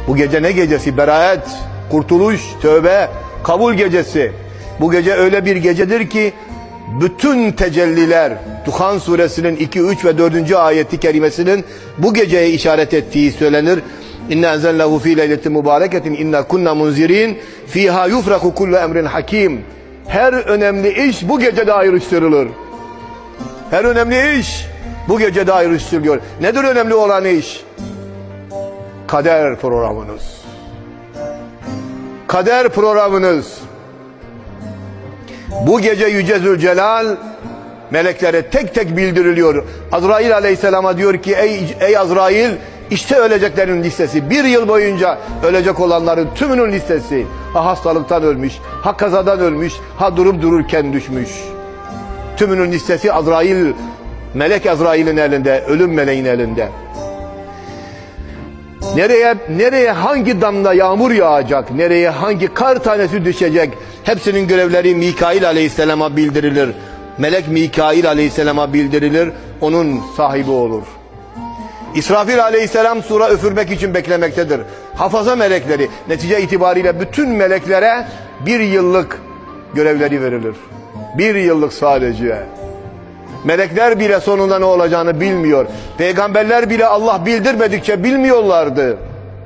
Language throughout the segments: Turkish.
Bu gece ne gecesi? Beraat, kurtuluş, tövbe, kabul gecesi. Bu gece öyle bir gecedir ki bütün tecelliler, Duhan suresinin 2, 3 ve 4. ayeti kerimesinin bu geceye işaret ettiği söylenir. İnna enzelnahu fi leyletin mübareketin inna kunna munzirin fiha yufraku kullu emrin hakim. Her önemli iş bu gecede ayrıştırılır. Her önemli iş bu gecede ayrıştırılıyor. Nedir önemli olan iş? Kader programınız. Kader programınız. Bu gece Yüce Zülcelal meleklere tek tek bildiriliyor. Azrail aleyhisselama diyor ki ey Azrail, işte öleceklerin listesi. Bir yıl boyunca ölecek olanların tümünün listesi. Ha hastalıktan ölmüş, ha kazadan ölmüş, ha durup dururken düşmüş. Tümünün listesi Azrail, melek Azrail'in elinde, ölüm meleğin elinde. Nereye hangi damla yağmur yağacak, nereye hangi kar tanesi düşecek, hepsinin görevleri Mikail aleyhisselama bildirilir. Melek Mikail aleyhisselama bildirilir, onun sahibi olur. İsrafil aleyhisselam sura üfürmek için beklemektedir. Hafaza melekleri, netice itibariyle bütün meleklere bir yıllık görevleri verilir. Bir yıllık sadece. Melekler bile sonunda ne olacağını bilmiyor. Peygamberler bile Allah bildirmedikçe bilmiyorlardı.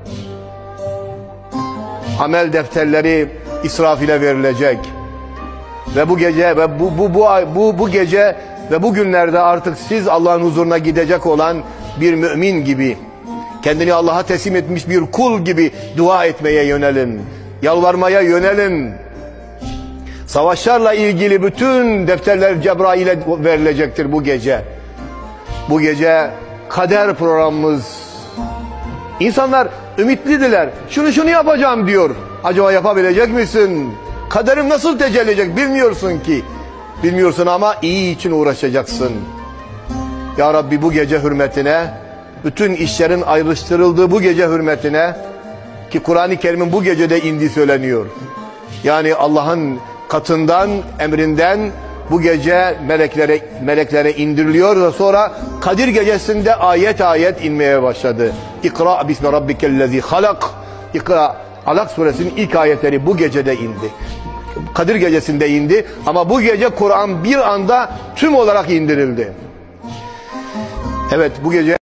Amel defterleri İsrafil'e verilecek. Ve bu gece ve bu gece ve bu günlerde artık siz Allah'ın huzuruna gidecek olan bir mümin gibi, kendini Allah'a teslim etmiş bir kul gibi dua etmeye yönelin. Yalvarmaya yönelin. Savaşlarla ilgili bütün defterler Cebrail'e verilecektir bu gece. Bu gece kader programımız. İnsanlar ümitlidiler. Şunu yapacağım diyor. Acaba yapabilecek misin? Kaderim nasıl tecelli edecek bilmiyorsun ki. Bilmiyorsun ama iyi için uğraşacaksın. Ya Rabbi bu gece hürmetine, bütün işlerin ayrıştırıldığı bu gece hürmetine, ki Kur'an-ı Kerim'in bu gecede indiği söyleniyor. Yani Allah'ın katından, emrinden bu gece meleklere indiriliyor ve sonra Kadir gecesinde ayet ayet inmeye başladı. İkra bismi rabbikellezi halak. İkra, Alak suresinin ilk ayetleri bu gecede indi. Kadir gecesinde indi ama bu gece Kur'an bir anda tüm olarak indirildi. Evet, bu gece